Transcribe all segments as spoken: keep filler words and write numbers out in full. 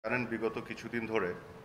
জানেন বিগত কিছুদিন ধরে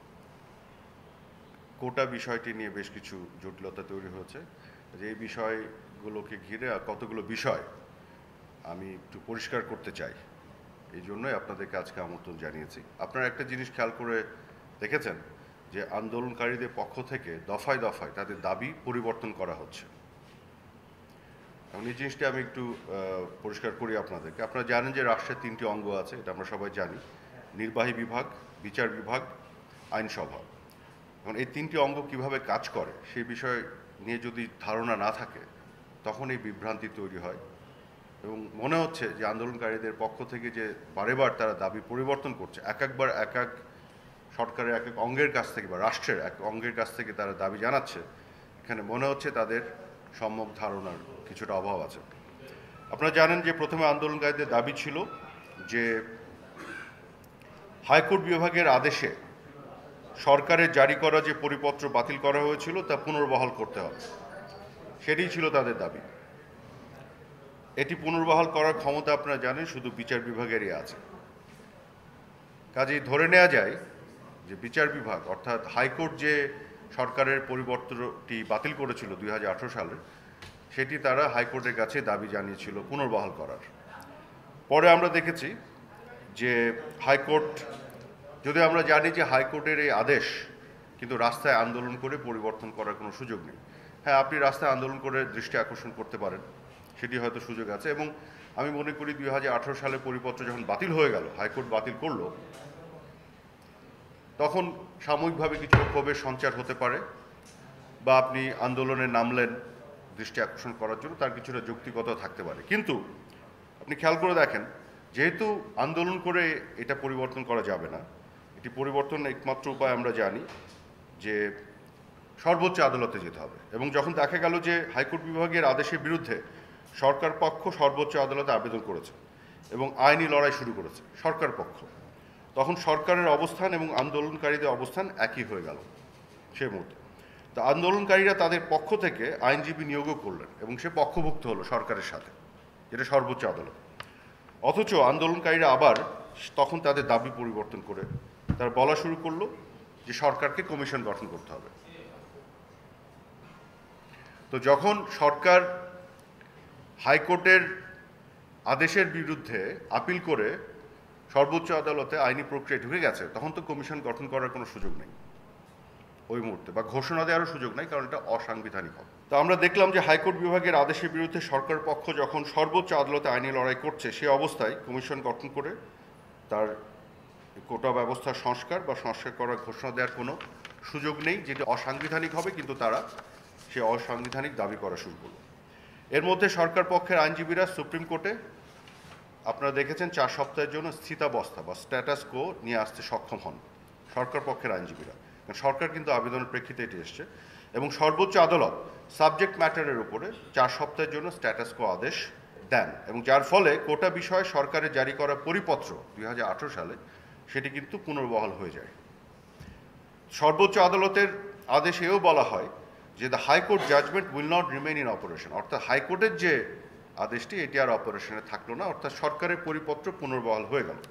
কোটা বিষয়টি নিয়ে বেশ কিছু জটিলতা তৈরি হয়েছে। যে এই বিষয়গুলোকে ঘিরে কতগুলো বিষয় আমি একটু পরিষ্কার করতে চাই, এই জন্যই আপনাদেরকে আজকে আমন্ত্রণ জানিয়েছি। আপনারা একটা জিনিস খেয়াল করে দেখেছেন যে আন্দোলনকারীদের পক্ষ থেকে দফায় দফায় তাদের দাবি পরিবর্তন করা হচ্ছে। এখন এই জিনিসটি আমি একটু পরিষ্কার করি আপনাদেরকে। আপনারা জানেন যে রাষ্ট্রের তিনটি অঙ্গ আছে, এটা আমরা সবাই জানি: নির্বাহী বিভাগ, বিচার বিভাগ, আইনসভা। এখন এই তিনটি অঙ্গ কিভাবে কাজ করে সেই বিষয় নিয়ে যদি ধারণা না থাকে তখন এই বিভ্রান্তি তৈরি হয় এবং মনে হচ্ছে যে আন্দোলনকারীদের পক্ষ থেকে যে বারেবার তারা দাবি পরিবর্তন করছে, এক একবার এক এক সরকারের এক এক অঙ্গের কাছ থেকে বা রাষ্ট্রের এক অঙ্গের কাছ থেকে তারা দাবি জানাচ্ছে, এখানে মনে হচ্ছে তাদের সম্যক ধারণার কিছুটা অভাব আছে। আপনারা জানেন যে প্রথমে আন্দোলনকারীদের দাবি ছিল যে হাইকোর্ট বিভাগের আদেশে সরকারের জারি করা যে পরিপত্র বাতিল করা হয়েছিল তা পুনর্বহাল করতে হবে, সেটাই ছিল তাদের দাবি। এটি পুনর্বহাল করার ক্ষমতা আপনারা জানেন শুধু বিচার বিভাগেরই আছে। কাজেই ধরে নেওয়া যায় যে বিচার বিভাগ অর্থাৎ হাইকোর্ট যে সরকারের পরিবর্তনটি বাতিল করেছিল দুই হাজার আঠারো সালে, সেটি তারা হাইকোর্টের কাছে দাবি জানিয়েছিল পুনর্বহাল করার। পরে আমরা দেখেছি যে হাইকোর্ট, যদি আমরা জানি যে হাইকোর্টের এই আদেশ কিন্তু রাস্তায় আন্দোলন করে পরিবর্তন করার কোনো সুযোগ নেই। হ্যাঁ, আপনি রাস্তায় আন্দোলন করে দৃষ্টি আকর্ষণ করতে পারেন, সেটি হয়তো সুযোগ আছে। এবং আমি মনে করি দুই হাজার আঠারো সালে পরিপত্র যখন বাতিল হয়ে গেল, হাইকোর্ট বাতিল করলো, তখন সাময়িকভাবে কিছু ক্ষোভের সঞ্চার হতে পারে বা আপনি আন্দোলনে নামলেন দৃষ্টি আকর্ষণ করার জন্য, তার কিছুটা যৌক্তিকতা থাকতে পারে। কিন্তু আপনি খেয়াল করে দেখেন, যেহেতু আন্দোলন করে এটা পরিবর্তন করা যাবে না, এটি পরিবর্তন একমাত্র উপায় আমরা জানি যে সর্বোচ্চ আদালতে যেতে হবে। এবং যখন দেখা গেল যে হাইকোর্ট বিভাগের আদেশের বিরুদ্ধে সরকার পক্ষ সর্বোচ্চ আদালতে আবেদন করেছে এবং আইনি লড়াই শুরু করেছে সরকার পক্ষ, তখন সরকারের অবস্থান এবং আন্দোলনকারীদের অবস্থান একই হয়ে গেল সে মুহূর্তে। তো আন্দোলনকারীরা তাদের পক্ষ থেকে আইনজীবী নিয়োগও করলেন এবং সে পক্ষভুক্ত হলো সরকারের সাথে, যেটা সর্বোচ্চ আদালত। অথচ আন্দোলনকারীরা আবার তখন তাদের দাবি পরিবর্তন করে তারা বলা শুরু করলো যে সরকারকে কমিশন গঠন করতে হবে। তো যখন সরকার হাইকোর্টের আদেশের বিরুদ্ধে আপিল করে সর্বোচ্চ আদালতে আইনি প্রক্রিয়া ঢুকে গেছে, তখন তো কমিশন গঠন করার কোনো সুযোগ নেই ওই মুহূর্তে, বা ঘোষণা দেওয়ারও সুযোগ নেই, কারণ এটা অসাংবিধানিক হবে। তো আমরা দেখলাম যে হাইকোর্ট বিভাগের আদেশের বিরুদ্ধে সরকার পক্ষ যখন সর্বোচ্চ আদালতে আইনি লড়াই করছে, সে অবস্থায় কমিশন গঠন করে তার কোটা ব্যবস্থার সংস্কার বা সংস্কার করার ঘোষণা দেওয়ার কোনো সুযোগ নেই, যেটি অসাংবিধানিক হবে। কিন্তু তারা সে অসাংবিধানিক দাবি করা শুরু করল। এর মধ্যে সরকার পক্ষের আইনজীবীরা সুপ্রিম কোর্টে আপনারা দেখেছেন চার সপ্তাহের জন্য স্থিতাবস্থা বা স্ট্যাটাস কো নিয়ে আসতে সক্ষম হন সরকার পক্ষের আইনজীবীরা। সরকার কিন্তু আবেদনের প্রেক্ষিতে এটি এসছে এবং সর্বোচ্চ আদালত সাবজেক্ট ম্যাটারের উপরে চার সপ্তাহের জন্য স্ট্যাটাস কো আদেশ দেন, এবং যার ফলে কোটা বিষয়ে সরকারের জারি করা পরিপত্র দুই হাজার আঠারো সালে সেটি কিন্তু পুনর্বহাল হয়ে যায়। সর্বোচ্চ আদালতের আদেশ এও বলা হয় যে the high court judgement will not remain in operation, অর্থাৎ হাইকোর্টের যে আদেশটি এটি আর অপারেশনে থাকলো না, অর্থাৎ সরকারের পরিপত্র পুনর্বহাল হয়ে গেল।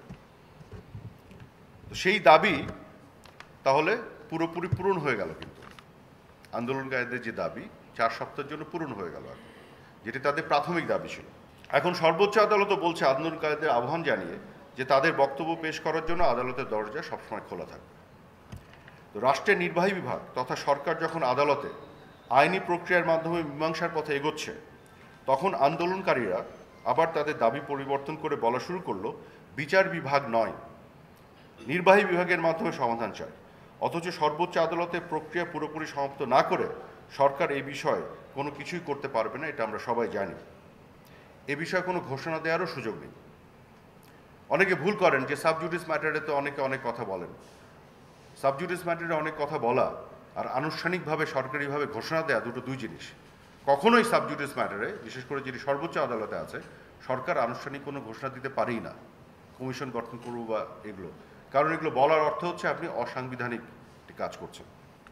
তো সেই দাবি তাহলে পুরোপুরি পূরণ হয়ে গেল, কিন্তু আন্দোলনকারীদের যে দাবি চার সপ্তাহের জন্য পূরণ হয়ে গেল, যেটি তাদের প্রাথমিক দাবি ছিল। এখন সর্বোচ্চ আদালতও বলছে আন্দোলনকারীদের আহ্বান জানিয়ে যে তাদের বক্তব্য পেশ করার জন্য আদালতের দরজা সবসময় খোলা থাকবে। তো রাষ্ট্রের নির্বাহী বিভাগ তথা সরকার যখন আদালতে আইনি প্রক্রিয়ার মাধ্যমে মীমাংসার পথে এগোচ্ছে, তখন আন্দোলনকারীরা আবার তাদের দাবি পরিবর্তন করে বলা শুরু করলো বিচার বিভাগ নয়, নির্বাহী বিভাগের মাধ্যমে সমাধান চায়। অথচ সর্বোচ্চ আদালতের প্রক্রিয়া পুরোপুরি সমাপ্ত না করে সরকার এই বিষয়ে কোনো কিছুই করতে পারবে না, এটা আমরা সবাই জানি। এ বিষয়ে কোনো ঘোষণা দেওয়ারও সুযোগ নেই। অনেকে ভুল করেন যে সাবজুডিস ম্যাটারে তো অনেকে অনেক কথা বলেন। সাবজুডিস ম্যাটারে অনেক কথা বলা আর আনুষ্ঠানিকভাবে সরকারিভাবে ঘোষণা দেওয়া দুটো দুই জিনিস। কখনোই সাবজুডিস ম্যাটারে, বিশেষ করে যেটি সর্বোচ্চ আদালতে আছে, সরকার আনুষ্ঠানিক কোনো ঘোষণা দিতে পারেই না কমিশন গঠন করব বা এগুলো, কারণ এগুলো বলার অর্থ হচ্ছে আপনি অসাংবিধানিক কাজ করছেন।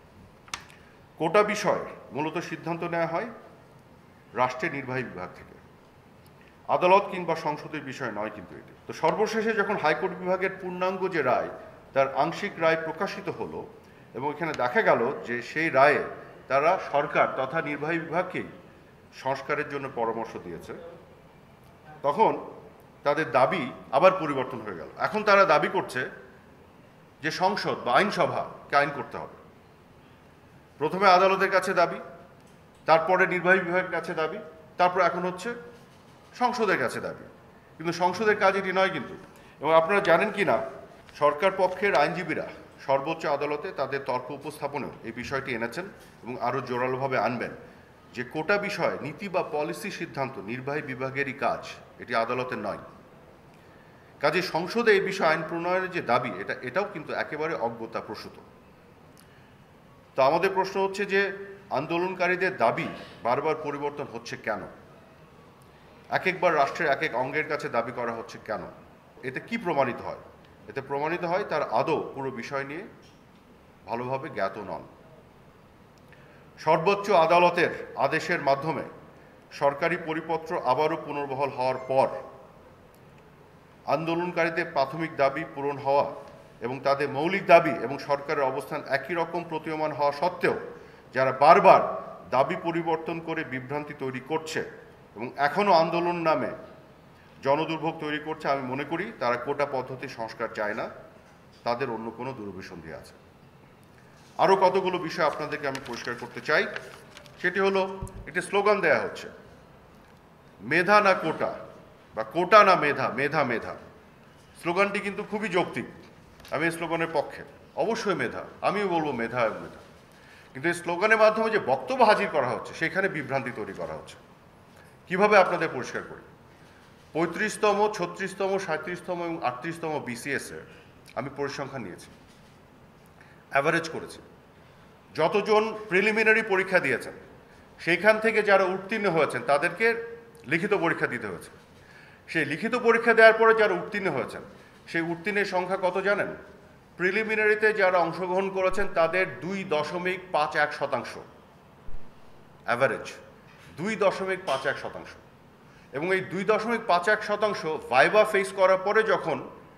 কোটা বিষয় মূলত সিদ্ধান্ত নেওয়া হয় রাষ্ট্রের নির্বাহী বিভাগ থেকে, আদালত কিংবা সংসদের বিষয় নয় কিন্তু এটি। তো সর্বশেষে যখন হাইকোর্ট বিভাগের পূর্ণাঙ্গ যে রায় তার আংশিক রায় প্রকাশিত হলো এবং এখানে দেখা গেল যে সেই রায়ে তারা সরকার তথা নির্বাহী বিভাগকেই সংস্কারের জন্য পরামর্শ দিয়েছে, তখন তাদের দাবি আবার পরিবর্তন হয়ে গেল। এখন তারা দাবি করছে যে সংসদ বা আইনসভাকে আইন করতে হবে। প্রথমে আদালতের কাছে দাবি, তারপরে নির্বাহী বিভাগের কাছে দাবি, তারপর এখন হচ্ছে সংসদের কাছে দাবি। কিন্তু সংসদের কাজ এটি নয় কিন্তু। এবং আপনারা জানেন কি না, সরকার পক্ষের আইনজীবীরা সর্বোচ্চ আদালতে তাদের তর্ক উপস্থাপনেও এই বিষয়টি এনেছেন এবং আরও জোরালোভাবে আনবেন যে কোটা বিষয়ে নীতি বা পলিসি সিদ্ধান্ত নির্বাহী বিভাগেরই কাজ, এটি আদালতের নয়। কাজে সংসদে এই বিষয়ে আইন প্রণয়নের যে দাবি, এটা এটাও কিন্তু একেবারে অজ্ঞতা প্রসূত। তো আমাদের প্রশ্ন হচ্ছে যে আন্দোলনকারীদের দাবি বারবার পরিবর্তন হচ্ছে কেন? এক একবার রাষ্ট্রের এক এক অঙ্গের কাছে দাবি করা হচ্ছে কেন? এতে কি প্রমাণিত হয়? এতে প্রমাণিত হয় তার আদৌ পুরো বিষয় নিয়ে ভালোভাবে জ্ঞাত নন। সর্বোচ্চ আদালতের আদেশের মাধ্যমে সরকারি পরিপত্র আবারও পুনর্বহাল হওয়ার পর আন্দোলনকারীদের প্রাথমিক দাবি পূরণ হওয়া এবং তাদের মৌলিক দাবি এবং সরকারের অবস্থান একই রকম প্রতীয়মান হওয়া সত্ত্বেও যারা বারবার দাবি পরিবর্তন করে বিভ্রান্তি তৈরি করছে এবং এখনও আন্দোলন নামে জনদুর্ভোগ তৈরি করছে, আমি মনে করি তারা কোটা পদ্ধতি সংস্কার চায় না, তাদের অন্য কোনো দুরভিসন্ধি আছে। আরও কতগুলো বিষয় আপনাদেরকে আমি পরিষ্কার করতে চাই। সেটি হলো, একটি স্লোগান দেয়া হচ্ছে, মেধা না কোটা বা কোটা না মেধা, মেধা মেধা। স্লোগানটি কিন্তু খুবই যৌক্তিক, আমি এই স্লোগানের পক্ষে। অবশ্যই মেধা, আমিও বলবো মেধা এবং মেধা। কিন্তু এই স্লোগানের মাধ্যমে যে বক্তব্য হাজির করা হচ্ছে সেখানে বিভ্রান্তি তৈরি করা হচ্ছে। কিভাবে আপনাদের পরিষ্কার করি? পঁয়ত্রিশতম, ছত্রিশতম, সাঁত্রিশতম এবং আটত্রিশতম বিসিএসের আমি পরিসংখ্যান নিয়েছি, অ্যাভারেজ করেছি। যতজন প্রিলিমিনারি পরীক্ষা দিয়েছেন সেইখান থেকে যারা উত্তীর্ণ হয়েছেন তাদেরকে লিখিত পরীক্ষা দিতে হয়েছে। সেই লিখিত পরীক্ষা দেওয়ার পরে যারা উত্তীর্ণ হয়েছেন সেই উত্তীর্ণের সংখ্যা কত জানেন? প্রিলিমিনারিতে যারা অংশগ্রহণ করেছেন তাদের দুই দশমিক পাঁচ এক শতাংশ, অ্যাভারেজ দুই দশমিক পাঁচ এক শতাংশ। এবং এই দুই দশমিক পাঁচ এক শতাংশ ভাইবা ফেস করার পরে যখন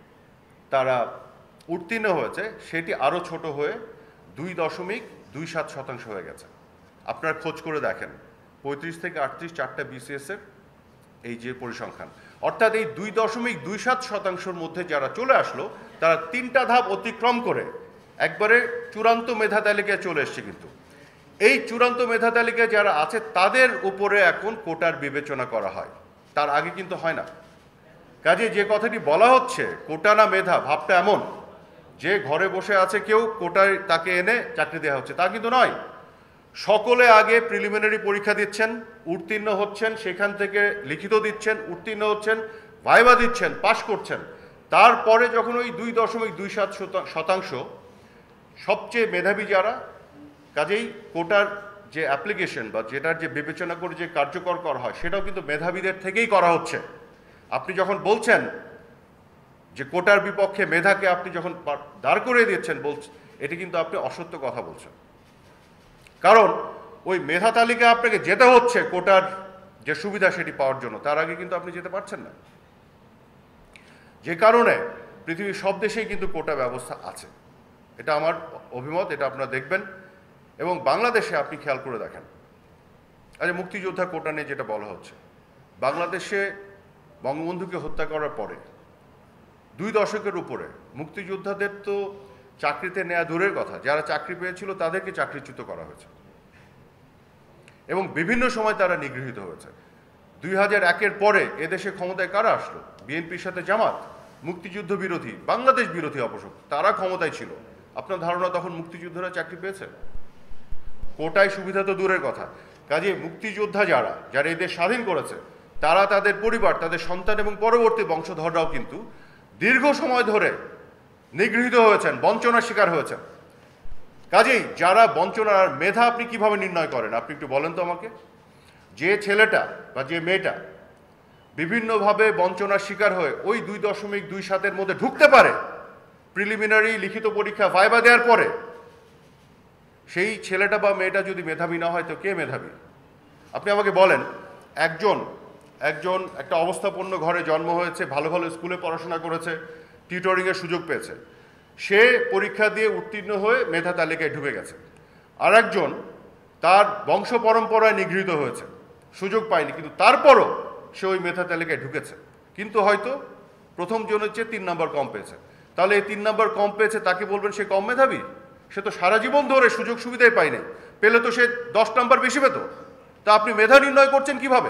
তারা উত্তীর্ণ হয়েছে সেটি আরও ছোট হয়ে দুই দশমিক দুই সাত শতাংশ হয়ে গেছে। আপনারা খোঁজ করে দেখেন পঁয়ত্রিশ থেকে আটত্রিশ চারটা বিসিএসের এই যে পরিসংখ্যান, অর্থাৎ এই দুই দশমিক দুই সাত শতাংশের মধ্যে যারা চলে আসলো তারা তিনটা ধাপ অতিক্রম করে একবারে চূড়ান্ত মেধা তালিকায় চলে এসছে। কিন্তু এই চূড়ান্ত মেধা তালিকায় যারা আছে তাদের উপরে এখন কোটার বিবেচনা করা হয়, তার আগে কিন্তু হয় না। কাজে যে কথাটি বলা হচ্ছে কোটা না মেধা, ভাবটা এমন যে ঘরে বসে আছে কেউ কোটায় তাকে এনে চাকরি দেওয়া হচ্ছে, তা কিন্তু নয়। সকলে আগে প্রিলিমিনারি পরীক্ষা দিচ্ছেন, উত্তীর্ণ হচ্ছেন, সেখান থেকে লিখিত দিচ্ছেন, উত্তীর্ণ হচ্ছেন, ভাইবা দিচ্ছেন, পাশ করছেন। তারপরে যখন ওই দুই দশমিক দুই সাত শতাংশ সবচেয়ে মেধাবী যারা, কাজেই কোটার যে অ্যাপ্লিকেশন বা যেটার যে বিবেচনা করে যে কার্যকর করা হয় সেটাও কিন্তু মেধাবীদের থেকেই করা হচ্ছে। আপনি যখন বলছেন যে কোটার বিপক্ষে মেধাকে আপনি যখন দাঁড় করিয়ে দিচ্ছেন বলছেন, এটি কিন্তু আপনি অসত্য কথা বলছেন। কারণ ওই মেধা তালিকা আপনাকে যেতে হচ্ছে কোটার যে সুবিধা সেটি পাওয়ার জন্য, তার আগে কিন্তু আপনি যেতে পারছেন না। যে কারণে পৃথিবীর সব দেশেই কিন্তু কোটা ব্যবস্থা আছে, এটা আমার অভিমত, এটা আপনারা দেখবেন। এবং বাংলাদেশে আপনি খেয়াল করে দেখেন, আচ্ছা মুক্তিযোদ্ধা কোটা নিয়ে যেটা বলা হচ্ছে, বাংলাদেশে বঙ্গবন্ধুকে হত্যা করার পরে দুই দশকের উপরে মুক্তিযোদ্ধাদের তো চাকরিতে নেওয়া দূরের কথা, যারা চাকরি পেয়েছিল তাদেরকে চাকরিচ্যুত করা হয়েছে এবং বিভিন্ন সময় তারা নিগৃহীত হয়েছে। দুই হাজার একের পরে এদেশে ক্ষমতায় কারা আসলো? বিএনপির সাথে জামাত, মুক্তিযুদ্ধ বিরোধী, বাংলাদেশ বিরোধী অপশক্তি, তারা ক্ষমতায় ছিল। আপনার ধারণা তখন মুক্তিযোদ্ধারা চাকরি পেয়েছে? কোটায় সুবিধা তো দূরের কথা। কাজে মুক্তিযোদ্ধা যারা যারা এই দেশ স্বাধীন করেছে তারা, তাদের পরিবার, তাদের সন্তান এবং পরবর্তী বংশধররাও কিন্তু দীর্ঘ সময় ধরে নিগৃহীত হয়েছেন, বঞ্চনার শিকার হয়েছেন। কাজেই যারা বঞ্চনার মেধা আপনি কিভাবে নির্ণয় করেন আপনি একটু বলেন তো আমাকে। যে ছেলেটা বা যে মেয়েটা বিভিন্নভাবে বঞ্চনার শিকার হয়ে ওই দুই দশমিক দুই সাতের মধ্যে ঢুকতে পারে প্রিলিমিনারি লিখিত পরীক্ষা ভাইবা দেওয়ার পরে, সেই ছেলেটা বা মেয়েটা যদি মেধাবী না হয় তো কে মেধাবী? আপনি আমাকে বলেন, একজন একজন একটা অবস্থাপন্ন ঘরে জন্ম হয়েছে, ভালো ভালো স্কুলে পড়াশোনা করেছে, টিউটরিংয়ের সুযোগ পেয়েছে, সে পরীক্ষা দিয়ে উত্তীর্ণ হয়ে মেধা তালিকায় ঢুকে গেছে, আর একজন তার বংশ পরম্পরায় নিগৃহীত হয়েছে, সুযোগ পায়নি, কিন্তু তারপরও সে ওই মেধা তালিকায় ঢুকেছে, কিন্তু হয়তো প্রথম জনের চেয়ে তিন নম্বর কম পেয়েছে। তাহলে এই তিন নম্বর কম পেয়েছে তাকে বলবেন সে কম মেধাবী? সে তো সারা জীবন ধরে সুযোগ সুবিধাই পায়নি, পেলে তো সে দশ নম্বর বেশি পেত। তা আপনি মেধা নির্ণয় করছেন কিভাবে?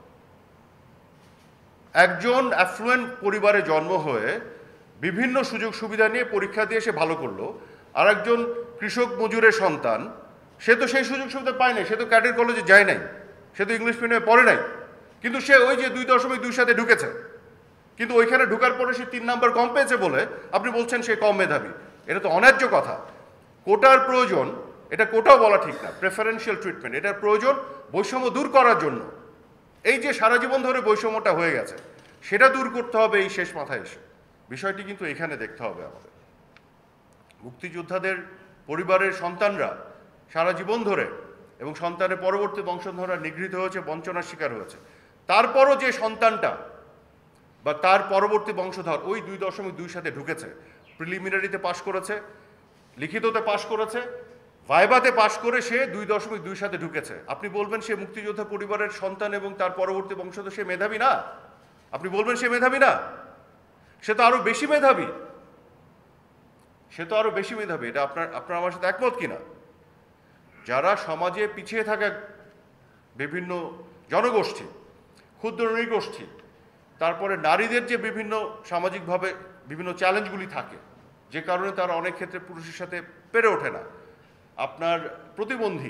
একজন অ্যাফ্লুয়েন্ট পরিবারে জন্ম হয়ে বিভিন্ন সুযোগ সুবিধা নিয়ে পরীক্ষা দিয়ে সে ভালো করলো, আর একজন কৃষক মজুরের সন্তান, সে তো সেই সুযোগ সুবিধা পায় নাই, সে তো ক্যাডেট কলেজে যায় নাই, সে তো ইংলিশ মিডিয়ামে পড়ে নাই, কিন্তু সে ওই যে দুই দশমিক দুই সাথে ঢুকেছে, কিন্তু ওইখানে ঢুকার পরে সে তিন নাম্বার কম পেয়েছে বলে আপনি বলছেন সে কম মেধাবী। এটা তো অন্যায্য কথা। কোটার প্রয়োজন, এটা কোটাও বলা ঠিক না, প্রেফারেন্সিয়াল ট্রিটমেন্ট, এটার প্রয়োজন বৈষম্য দূর করার জন্য। এই যে সারা জীবন ধরে বৈষম্যটা হয়ে গেছে, সেটা দূর করতে হবে এই শেষ মাথায় এসে। বিষয়টি কিন্তু এখানে দেখতে হবে আমাদের। মুক্তিযোদ্ধাদের পরিবারের সন্তানরা সারা জীবন ধরে এবং সন্তানের পরবর্তী বংশধররা নিগৃহীত হয়েছে, বঞ্চনার শিকার হয়েছে, তারপরও যে সন্তানটা বা তার পরবর্তী বংশধর ওই দুই দশমিক দুই সাথে ঢুকেছে, প্রিলিমিনারিতে পাশ করেছে, লিখিততে পাশ করেছে, ভাইবাতে পাশ করে সে দুই দশমিক দুই সাথে ঢুকেছে, আপনি বলবেন সে মুক্তিযোদ্ধা পরিবারের সন্তান এবং তার পরবর্তী বংশধর, সে মেধাবী না? আপনি বলবেন সে মেধাবী না? সে তো আরো বেশি মেধাবী, সে তো আরো বেশি মেধাবী। এটা আপনার আপনার আমার সাথে একমত কিনা? যারা সমাজে পিছিয়ে থাকা বিভিন্ন জনগোষ্ঠী, ক্ষুদ্র নৃগোষ্ঠী, তারপরে নারীদের যে বিভিন্ন সামাজিকভাবে বিভিন্ন চ্যালেঞ্জগুলি থাকে, যে কারণে তারা অনেক ক্ষেত্রে পুরুষের সাথে পেরে ওঠে না, আপনার প্রতিবন্ধী,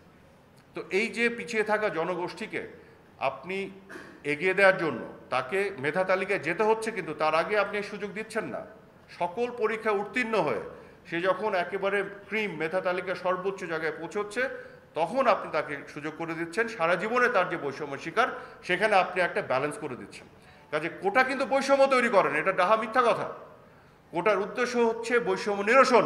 তো এই যে পিছিয়ে থাকা জনগোষ্ঠীকে আপনি এগিয়ে দেওয়ার জন্য তাকে মেধা তালিকায় যেতে হচ্ছে, কিন্তু তার আগে আপনি সুযোগ দিচ্ছেন না। সকল পরীক্ষা উত্তীর্ণ হয়ে সে যখন একেবারে ক্রিম মেধা তালিকায় সর্বোচ্চ জায়গায় পৌঁছচ্ছে, তখন আপনি তাকে সুযোগ করে দিচ্ছেন। সারা জীবনে তার যে বৈষম্য শিকার, সেখানে আপনি একটা ব্যালেন্স করে দিচ্ছেন। কাজে কোটা কিন্তু বৈষম্য তৈরি করেন, এটা ডাহা মিথ্যা কথা। কোটার উদ্দেশ্য হচ্ছে বৈষম্য নিরসন,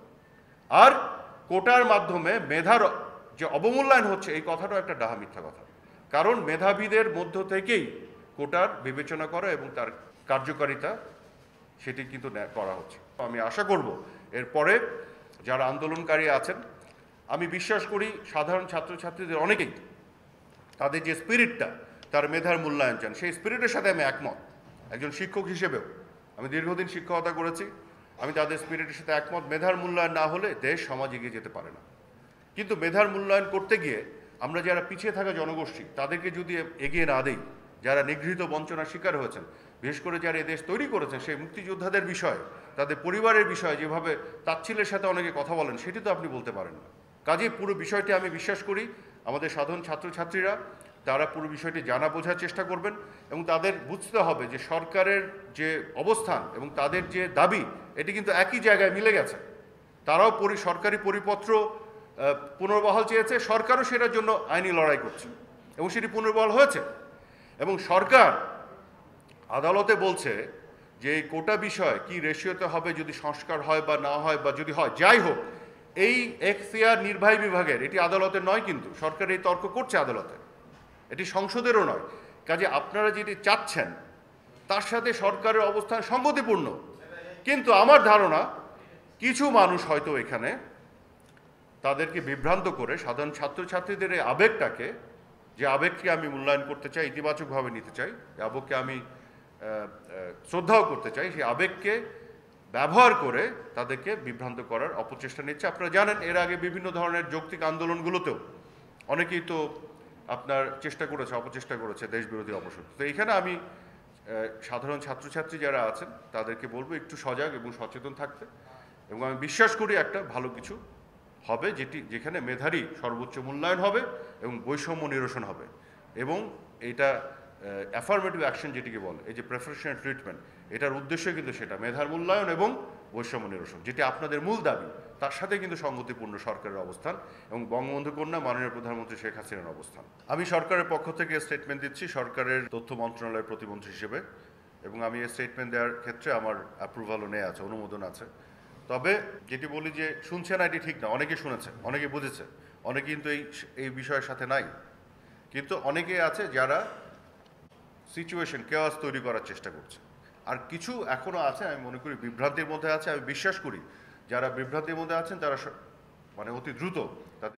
আর কোটার মাধ্যমে মেধার যে অবমূল্যায়ন হচ্ছে, এই কথাটাও একটা ডাহা মিথ্যা কথা। কারণ মেধাবীদের মধ্য থেকেই কোটার বিবেচনা করা এবং তার কার্যকারিতা সেটি কিন্তু করা হচ্ছে। আমি আশা করব এরপরে যারা আন্দোলনকারী আছেন, আমি বিশ্বাস করি সাধারণ ছাত্রছাত্রীদের অনেকেই তাদের যে স্পিরিটটা, তার মেধার মূল্যায়ন চান, সেই স্পিরিটের সাথে আমি একমত। একজন শিক্ষক হিসেবেও আমি দীর্ঘদিন শিক্ষকতা করেছি, আমি তাদের স্পিরিটের সাথে একমত। মেধার মূল্যায়ন না হলে দেশ সমাজ এগিয়ে যেতে পারে না। কিন্তু মেধার মূল্যায়ন করতে গিয়ে আমরা যারা পিছিয়ে থাকা জনগোষ্ঠী, তাদেরকে যদি এগিয়ে না দেই, যারা নিগৃহীত বঞ্চনার শিকার হয়েছেন, বিশেষ করে যারা এই দেশ তৈরি করেছেন, সেই মুক্তিযোদ্ধাদের বিষয়ে, তাদের পরিবারের বিষয়ে যেভাবে তাচ্ছিল্যের সাথে অনেকে কথা বলেন, সেটি তো আপনি বলতে পারেন না। কাজেই পুরো বিষয়টি আমি বিশ্বাস করি আমাদের সাধারণ ছাত্রছাত্রীরা তারা পুরো বিষয়টি জানা বোঝার চেষ্টা করবেন, এবং তাদের বুঝতে হবে যে সরকারের যে অবস্থান এবং তাদের যে দাবি, এটি কিন্তু একই জায়গায় মিলে গেছে। তারাও পরি সরকারি পরিপত্র পুনর্বহাল চেয়েছে, সরকারও সেটার জন্য আইনি লড়াই করছে এবং সেটি পুনর্বহাল হয়েছে। এবং সরকার আদালতে বলছে যে এই কোটা বিষয় কি রেশিওতে হবে, যদি সংস্কার হয় বা না হয়, বা যদি হয় যাই হোক, এই এখতিয়ার নির্বাহী বিভাগের, এটি আদালতের নয়, কিন্তু সরকার এই তর্ক করছে আদালতে, এটি সংসদেরও নয়। কাজে আপনারা যেটি চাচ্ছেন তার সাথে সরকারের অবস্থান সঙ্গতিপূর্ণ, কিন্তু আমার ধারণা কিছু মানুষ হয়তো এখানে তাদেরকে বিভ্রান্ত করে সাধারণ ছাত্রছাত্রীদের এই আবেগটাকে, যে আবেগকে আমি মূল্যায়ন করতে চাই, ইতিবাচকভাবে নিতে চাই, আবেগকে আমি শ্রদ্ধাও করতে চাই, সেই আবেগকে ব্যবহার করে তাদেরকে বিভ্রান্ত করার অপচেষ্টা নিচ্ছে। আপনারা জানেন এর আগে বিভিন্ন ধরনের যৌক্তিক আন্দোলনগুলোতেও অনেকেই তো আপনার চেষ্টা করেছে, অপচেষ্টা করেছে দেশবিরোধী অপশক্তি। তো এইখানে আমি সাধারণ ছাত্রছাত্রী যারা আছেন তাদেরকে বলবো একটু সজাগ এবং সচেতন থাকতে, এবং আমি বিশ্বাস করি একটা ভালো কিছু হবে, যেটি যেখানে মেধারই সর্বোচ্চ মূল্যায়ন হবে এবং বৈষম্য নিরসন হবে। এবং এটা অ্যাফার্মেটিভ অ্যাকশন যেটিকে বলে, এই যে প্রেফারেন্সিয়াল ট্রিটমেন্ট, এটার উদ্দেশ্য কিন্তু সেটা মেধার মূল্যায়ন এবং বৈষম্য নিরসন, যেটি আপনাদের মূল দাবি, তার সাথে কিন্তু সঙ্গতিপূর্ণ সরকারের অবস্থান এবং বঙ্গবন্ধু কন্যা মাননীয় প্রধানমন্ত্রী শেখ হাসিনার অবস্থান। আমি সরকারের পক্ষ থেকে স্টেটমেন্ট দিচ্ছি সরকারের তথ্য মন্ত্রণালয়ের প্রতিমন্ত্রী হিসেবে, এবং আমি এই স্টেটমেন্ট দেওয়ার ক্ষেত্রে আমার অ্যাপ্রুভালও নেওয়া আছে, অনুমোদন আছে। তবে যেটি বলি যে শুনছে না, এটি ঠিক না। অনেকে শুনেছে, অনেকে বুঝেছে, অনেকে কিন্তু এই এই বিষয়ের সাথে নাই, কিন্তু অনেকে আছে যারা সিচুয়েশন কেওয়াস তৈরি করার চেষ্টা করছে। আর কিছু এখনও আছে আমি মনে করি বিভ্রান্তির মধ্যে আছে। আমি বিশ্বাস করি যারা বিভ্রান্তির মধ্যে আছেন তারা স- মানে অতি দ্রুত তাদের